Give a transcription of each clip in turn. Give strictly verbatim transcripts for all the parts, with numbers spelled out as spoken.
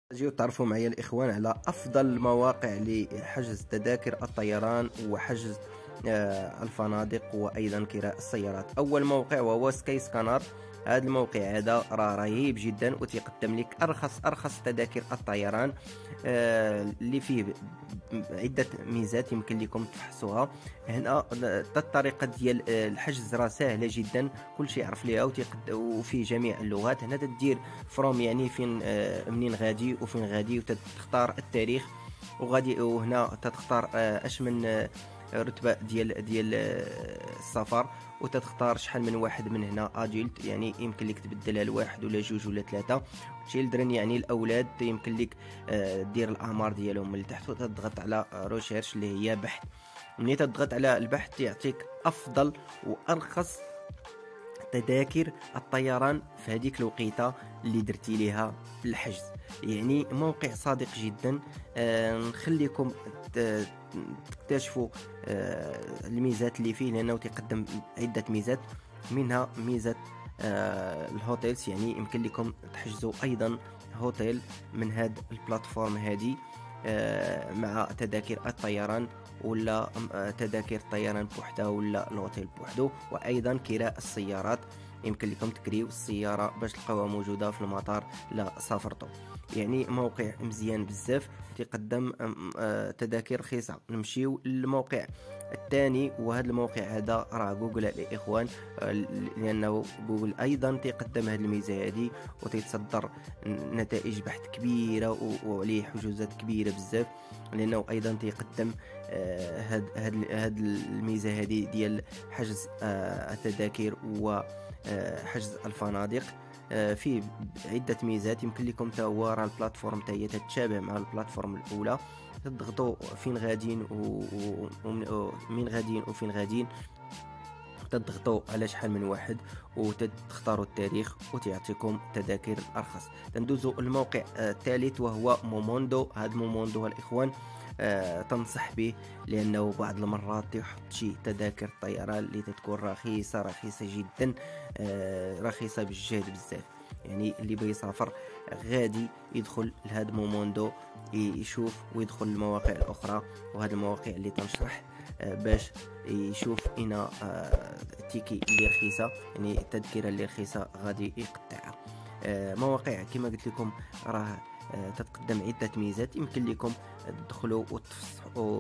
جيو تعرفوا معايا الإخوان على أفضل المواقع لحجز تذاكر الطيران وحجز آه، الفنادق وأيضا كراء السيارات. أول موقع وهو سكاي سكانر. هذا الموقع هذا راه رهيب جدا وتقدم لك أرخص أرخص تذاكر الطيران آه، اللي فيه عدة ميزات يمكن لكم تفحصوها هنا. الطريقة ديال آه، الحجز راه سهلة جدا، كل شيء يعرف ليها وفي جميع اللغات. هنا تدير فروم يعني فين آه، منين غادي وفين غادي وتختار التاريخ وغادي، وهنا تختار آه، اش من آه، رتبة ديال ديال آه، السفر، وتختار شحال من واحد من هنا ادولت، يعني يمكن لك تبدلها لواحد ولا جوج ولا ثلاثة. تشيلدرن يعني الاولاد يمكن لك آه، دير الاعمار ديالهم من تحت، وتضغط على روشيرش اللي هي بحث. ملي تضغط على البحث يعطيك افضل وارخص تذاكر الطيران في هذيك الوقيته اللي درتي ليها الحجز. يعني موقع صادق جدا. آه نخليكم تكتشفوا آه الميزات اللي فيه، لانه تقدم عده ميزات، منها ميزه آه الهوتيلز، يعني يمكن لكم تحجزوا ايضا هوتيل من هاد البلاتفورم هذه آه مع تذاكر الطيران، ولا تذاكر الطيران بوحدها ولا الهوتيل بوحدو. وايضا كراء السيارات، يمكن لكم تكريو السياره باش تلقاوها موجوده في المطار لا سافرتو. يعني موقع مزيان بزاف، تقدم تذاكر رخيصه. نمشيو للموقع الثاني، وهذا الموقع هذا راه جوجل الاخوان، لانه جوجل ايضا تقدم هذه الميزه هذه وتتصدر نتائج بحث كبيره وعليه حجوزات كبيره بزاف، لانه ايضا تقدم هاد هاد هاد الميزه هذه ديال حجز التذاكر وحجز الفنادق. فيه عده ميزات يمكن لكم تا هو راه البلاتفورم تا هي تتشابه مع البلاتفورم الاولى. تضغطوا فين غاديين ومين غاديين وفين غاديين، تضغطوا على شحال من واحد وتختاروا التاريخ وتعطيكم تذاكر ارخص. تندوزوا الموقع الثالث وهو موموندو. هذا موموندو الاخوان آه تنصح به، لانه بعض المرات يحط شي تذاكر الطيران اللي تكون رخيصه رخيصه جدا، آه رخيصه بالجهد بزاف. يعني اللي بغى يسافر غادي يدخل لهذا موموندو يشوف ويدخل المواقع الاخرى، وهذه المواقع اللي تنشرح آه باش يشوف هنا آه تيكي اللي رخيصه، يعني التذكره اللي رخيصه غادي يقطعها. آه مواقع كما قلت لكم راه تتقدم عدة ميزات، يمكن لكم تدخلوا وتفصحوا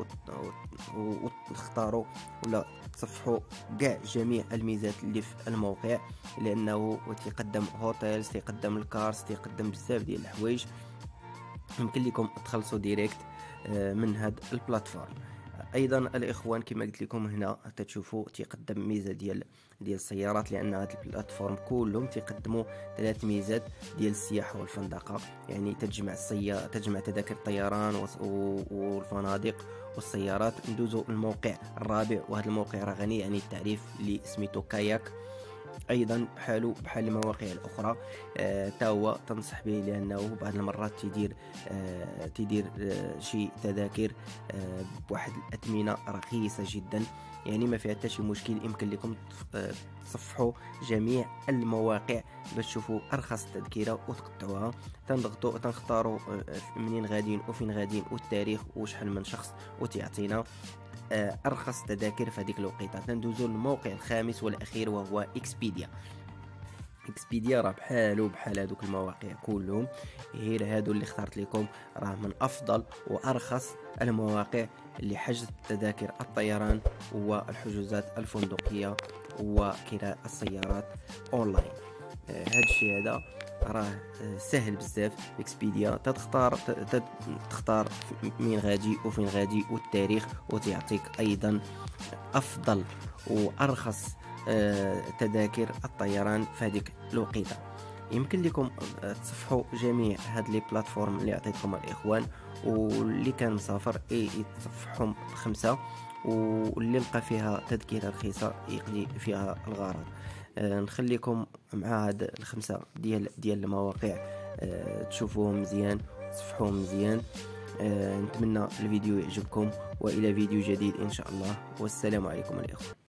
وتختاروا ولا تصفحوا كاع جميع الميزات اللي في الموقع، لانه تقدم هوتيلز، تقدم الكارز، تقدم بزاف ديال الحوايج. يمكن لكم تخلصوا ديريكت من هاد البلاتفورم. ايضا الاخوان كما قلت لكم هنا تشوفوا تقدم ميزه ديال ديال السيارات، لان هذا البلاتفورم كلهم تقدموا ثلاث ميزات ديال السياحه والفندقه، يعني تجمع السيارة تجمع تذاكر الطيران والفنادق والسيارات. ندوزوا الموقع الرابع، وهذا الموقع راه غني عن التعريف اللي سميتو كاياك. ايضا بحالو بحال المواقع الاخرى آه تا هو تنصح به، لانه بعض المرات تيدير آه تيدير آه شي تذاكر آه بواحد الاثمنه رخيصه جدا، يعني ما فيها حتى شي مشكل. يمكن لكم تصفحوا جميع المواقع باش تشوفوا ارخص تذكره وتقطعوها. تنضغطوا تنختاروا منين غاديين وفين غاديين والتاريخ وشحال من شخص، وتعطينا ارخص تذاكر في هذيك الوقيته. تندوزو للموقع الخامس والاخير وهو اكسبيديا. اكسبيديا راه بحالو بحال هذوك المواقع كلهم، غير هادو اللي اخترت لكم راه من افضل وارخص المواقع لحجز تذاكر الطيران والحجوزات الفندقيه وكراء السيارات اونلاين. هذا الشيء هذا راه سهل بزاف. اكسبيديا تختار تختار مين غادي وفين غادي والتاريخ، وتعطيك ايضا افضل وارخص تذاكر الطيران في هذيك الوقيته. يمكن لكم تصفحوا جميع هاد لي بلاتفورم اللي عطيتكم الاخوان، واللي كان مسافر يتصفحهم خمسه، واللي لقى فيها تذكره رخيصه يقضي فيها الغرض. آه نخليكم مع هاد الخمسه ديال ديال المواقع آه تشوفوهم مزيان تصفحوهم مزيان. آه نتمنى الفيديو يعجبكم، والى فيديو جديد ان شاء الله، والسلام عليكم الاخوه.